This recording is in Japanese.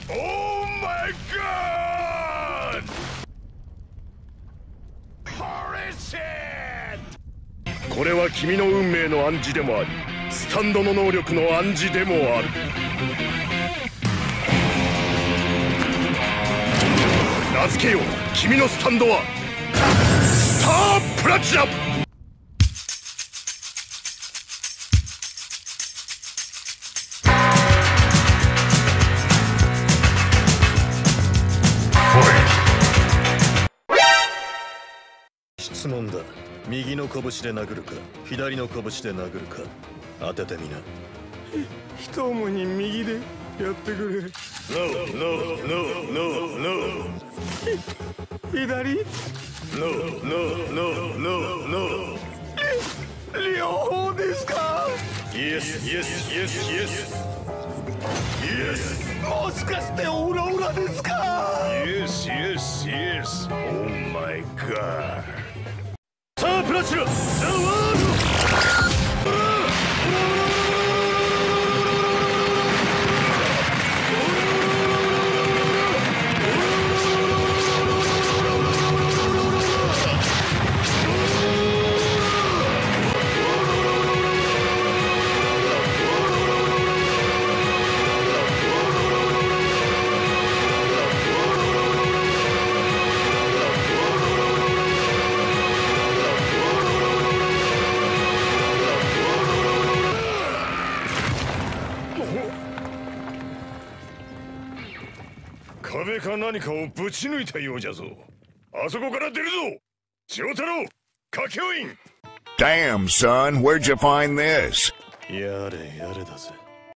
Oh my God! Horace! これは君の運命の暗示でもあり、スタンドの能力の暗示でもある。名付けよう、君のスタンドはスタープラチナ。 質問だ。右の拳で殴るか左の拳で殴るか当ててみな。 一重に右でやってくれ。 No, no, no, no, no. 左 No, no, no, no, no. 両方ですか？ Yes, yes, yes, yes. Yes. もしかしてオラオラですか？ Yes, yes, yes. Oh my God. さあプラチナ、ザワールド。壁か何かをぶち抜いたようじゃぞ。あそこから出るぞ、丈太郎、歌教員。 Damn, son, where'd you find this? やれやれだぜ。